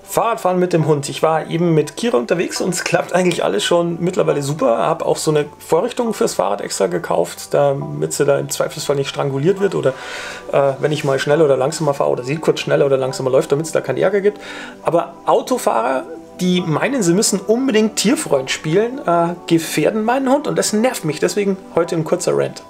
Fahrradfahren mit dem Hund. Ich war eben mit Kira unterwegs und es klappt eigentlich alles schon mittlerweile super. Habe auch so eine Vorrichtung fürs Fahrrad extra gekauft, damit sie da im Zweifelsfall nicht stranguliert wird oder wenn ich mal schneller oder langsamer fahre oder sie kurz schneller oder langsamer läuft, damit es da keinen Ärger gibt. Aber Autofahrer, die meinen, sie müssen unbedingt Tierfreund spielen, gefährden meinen Hund und das nervt mich. Deswegen heute ein kurzer Rant.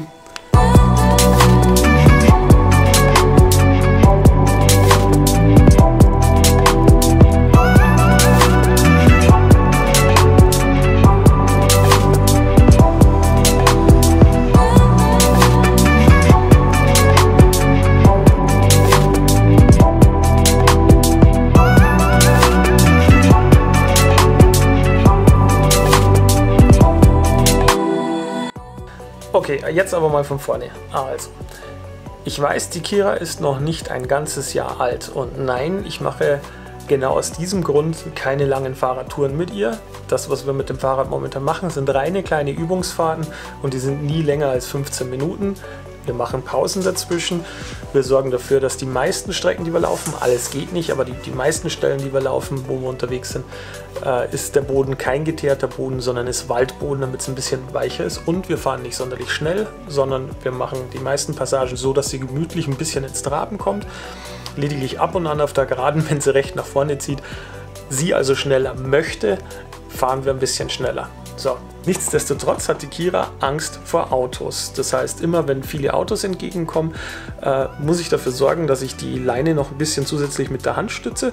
Okay, jetzt aber mal von vorne. Also, ich weiß, die Kira ist noch nicht ein ganzes Jahr alt und nein, ich mache genau aus diesem Grund keine langen Fahrradtouren mit ihr. Das, was wir mit dem Fahrrad momentan machen, sind reine kleine Übungsfahrten und die sind nie länger als 15 Minuten. Wir machen Pausen dazwischen. Wir sorgen dafür, dass die meisten Strecken, die wir laufen, alles geht nicht, aber die meisten Stellen, die wir laufen, wo wir unterwegs sind, ist der Boden kein geteerter Boden, sondern ist Waldboden, damit es ein bisschen weicher ist. Und wir fahren nicht sonderlich schnell, sondern wir machen die meisten Passagen so, dass sie gemütlich ein bisschen ins Traben kommt. Lediglich ab und an auf der Geraden, wenn sie recht nach vorne zieht, sie also schneller möchte, fahren wir ein bisschen schneller. So. Nichtsdestotrotz hat die Kira Angst vor Autos. Das heißt, immer wenn viele Autos entgegenkommen, muss ich dafür sorgen, dass ich die Leine noch ein bisschen zusätzlich mit der Hand stütze,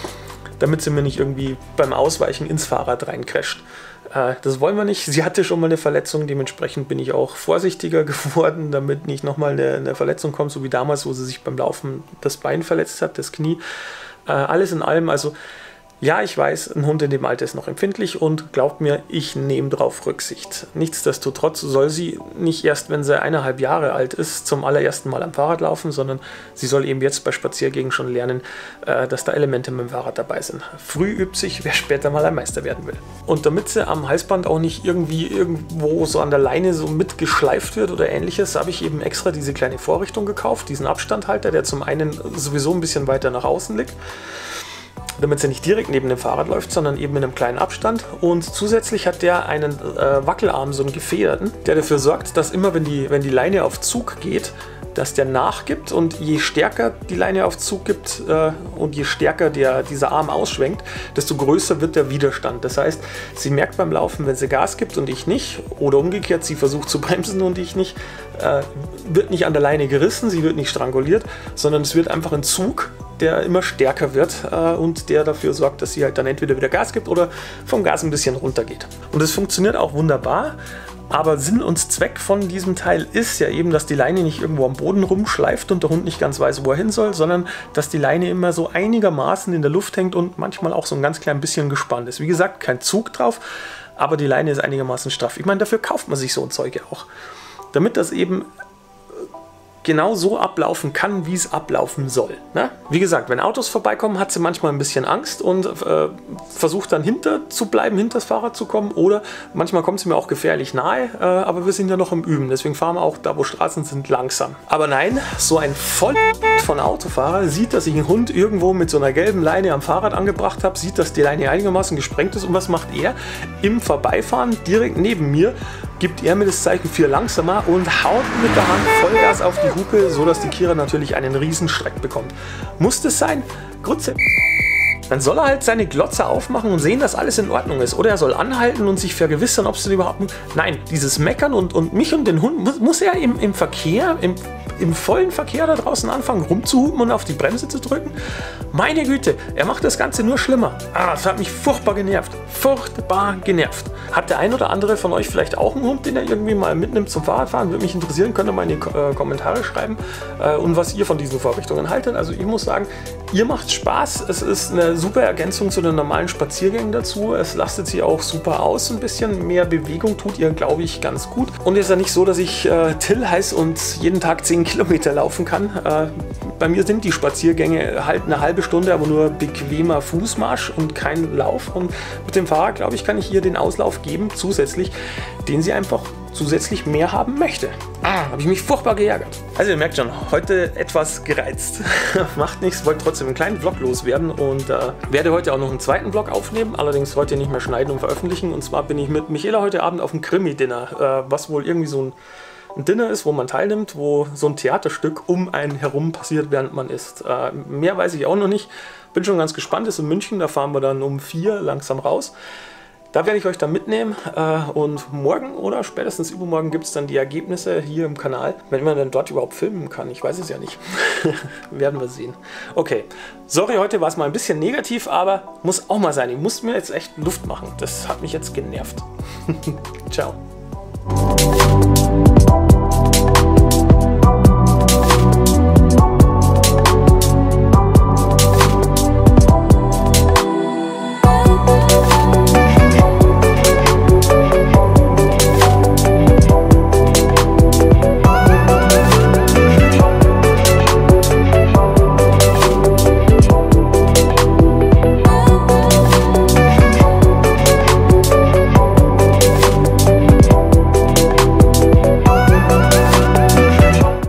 damit sie mir nicht irgendwie beim Ausweichen ins Fahrrad reincrasht. Das wollen wir nicht. Sie hatte schon mal eine Verletzung, dementsprechend bin ich auch vorsichtiger geworden, damit nicht nochmal eine Verletzung kommt, so wie damals, wo sie sich beim Laufen das Bein verletzt hat, das Knie. Alles in allem, also ja, ich weiß, ein Hund in dem Alter ist noch empfindlich und glaubt mir, ich nehme darauf Rücksicht. Nichtsdestotrotz soll sie nicht erst, wenn sie 1,5 Jahre alt ist, zum allerersten Mal am Fahrrad laufen, sondern sie soll eben jetzt bei Spaziergängen schon lernen, dass da Elemente mit dem Fahrrad dabei sind. Früh übt sich, wer später mal ein Meister werden will. Und damit sie am Halsband auch nicht irgendwo so an der Leine so mitgeschleift wird oder ähnliches, habe ich eben extra diese kleine Vorrichtung gekauft, diesen Abstandhalter, der zum einen sowieso ein bisschen weiter nach außen liegt, damit sie nicht direkt neben dem Fahrrad läuft, sondern eben in einem kleinen Abstand. Und zusätzlich hat der einen Wackelarm, so einen gefederten, der dafür sorgt, dass immer, wenn die Leine auf Zug geht, dass der nachgibt und je stärker die Leine auf Zug gibt und je stärker dieser Arm ausschwenkt, desto größer wird der Widerstand. Das heißt, sie merkt beim Laufen, wenn sie Gas gibt und ich nicht, oder umgekehrt, sie versucht zu bremsen und ich nicht, wird nicht an der Leine gerissen, sie wird nicht stranguliert, sondern es wird einfach ein Zug, der immer stärker wird und der dafür sorgt, dass sie halt dann entweder wieder Gas gibt oder vom Gas ein bisschen runtergeht. Und es funktioniert auch wunderbar, aber Sinn und Zweck von diesem Teil ist ja eben, dass die Leine nicht irgendwo am Boden rumschleift und der Hund nicht ganz weiß, wo er hin soll, sondern dass die Leine immer so einigermaßen in der Luft hängt und manchmal auch so ein ganz klein bisschen gespannt ist. Wie gesagt, kein Zug drauf, aber die Leine ist einigermaßen straff. Ich meine, dafür kauft man sich so ein Zeug ja auch. Damit das eben genau so ablaufen kann, wie es ablaufen soll. Ne? Wie gesagt, wenn Autos vorbeikommen, hat sie manchmal ein bisschen Angst und versucht dann hinter das Fahrrad zu kommen oder manchmal kommt sie mir auch gefährlich nahe, aber wir sind ja noch im Üben, deswegen fahren wir auch da, wo Straßen sind, langsam. Aber nein, so ein Voll von Autofahrer sieht, dass ich einen Hund irgendwo mit so einer gelben Leine am Fahrrad angebracht habe, sieht, dass die Leine einigermaßen gesprengt ist und was macht er? Im Vorbeifahren direkt neben mir gibt er mir das Zeichen für langsamer und haut mit der Hand Vollgas auf die Hupe, sodass die Kira natürlich einen Riesenstreck bekommt. Muss das sein? Grütze. Dann soll er halt seine Glotze aufmachen und sehen, dass alles in Ordnung ist. Oder er soll anhalten und sich vergewissern, ob es denn überhaupt... Nein, dieses Meckern und mich und den Hund muss er im Verkehr, im vollen Verkehr da draußen anfangen rumzuhupen und auf die Bremse zu drücken. Meine Güte, er macht das Ganze nur schlimmer. Das hat mich furchtbar genervt. Furchtbar genervt. Hat der ein oder andere von euch vielleicht auch einen Hund, den er irgendwie mal mitnimmt zum Fahrradfahren? Würde mich interessieren, könnt ihr mal in die Kommentare schreiben und was ihr von diesen Vorrichtungen haltet. Also ich muss sagen, ihr macht Spaß. Es ist eine super Ergänzung zu den normalen Spaziergängen dazu. Es lastet sie auch super aus. Ein bisschen mehr Bewegung tut ihr, glaube ich, ganz gut. Und es ist ja nicht so, dass ich Till heiß und jeden Tag 10 Kilometer laufen kann. Bei mir sind die Spaziergänge halt eine halbe Stunde, aber nur bequemer Fußmarsch und kein Lauf. Und mit dem Fahrrad, glaube ich, kann ich ihr den Auslauf geben, zusätzlich, den sie einfach zusätzlich mehr haben möchte. Habe ich mich furchtbar geärgert. Also ihr merkt schon, heute etwas gereizt. Macht nichts, wollte trotzdem einen kleinen Vlog loswerden und werde heute auch noch einen zweiten Vlog aufnehmen, allerdings heute nicht mehr schneiden und veröffentlichen. Und zwar bin ich mit Michaela heute Abend auf einem Krimi-Dinner, was wohl irgendwie so ein Dinner ist, wo man teilnimmt, wo so ein Theaterstück um einen herum passiert, während man isst. Mehr weiß ich auch noch nicht. Bin schon ganz gespannt, ist in München, da fahren wir dann um 4 langsam raus. Da werde ich euch dann mitnehmen und morgen oder spätestens übermorgen gibt es dann die Ergebnisse hier im Kanal. Wenn man dann dort überhaupt filmen kann, ich weiß es ja nicht. Werden wir sehen. Okay, sorry, heute war es mal ein bisschen negativ, aber muss auch mal sein. Ich muss mir jetzt echt Luft machen. Das hat mich jetzt genervt. Ciao.